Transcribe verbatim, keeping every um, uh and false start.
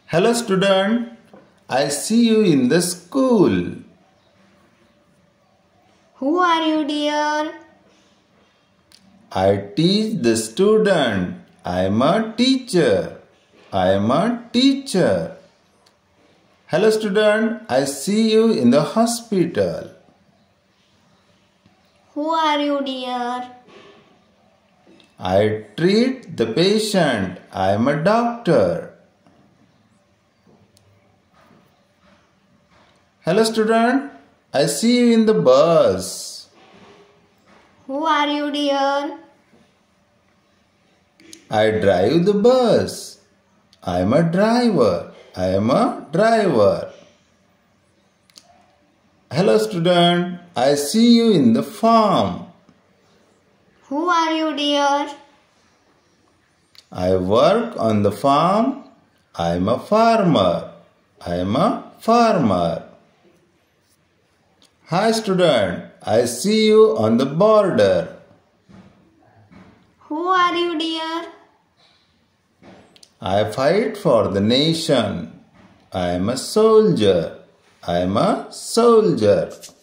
Hello student, I see you in the school. Who are you, dear? I teach the student. I am a teacher. I am a teacher. Hello student, I see you in the hospital. Who are you, dear? I treat the patient. I am a doctor. Hello student, I see you in the bus. Who are you, dear? I drive the bus. I am a driver. I am a driver. Hello student, I see you in the farm. Who are you, dear? I work on the farm. I am a farmer. I am a farmer. Hi student, I see you on the border. Who are you, dear? I fight for the nation. I am a soldier. I am a soldier.